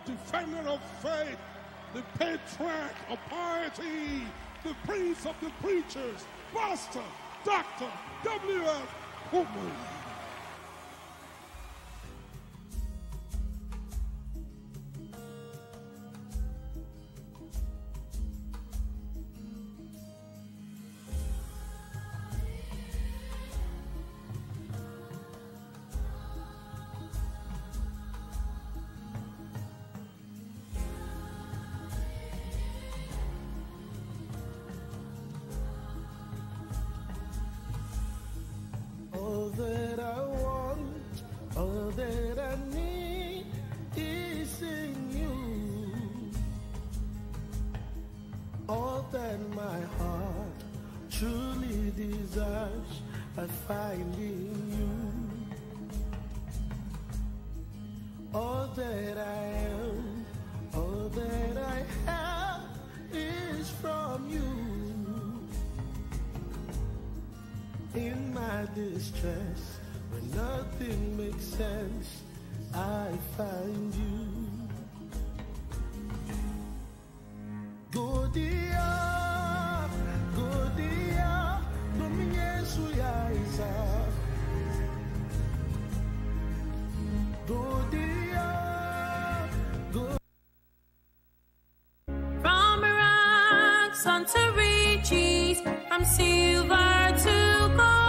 defender of faith, the patriarch of piety, the prince of the preachers, Pastor Dr. W.F. Kumu. All that I want, all that I need is in you. All that my heart truly desires, I find in you. All that I am, all that I have is from you. In my distress, when nothing makes sense, I find you. Go dia, domingue suya isa. Go dia, go. From rocks unto riches, from silver to gold.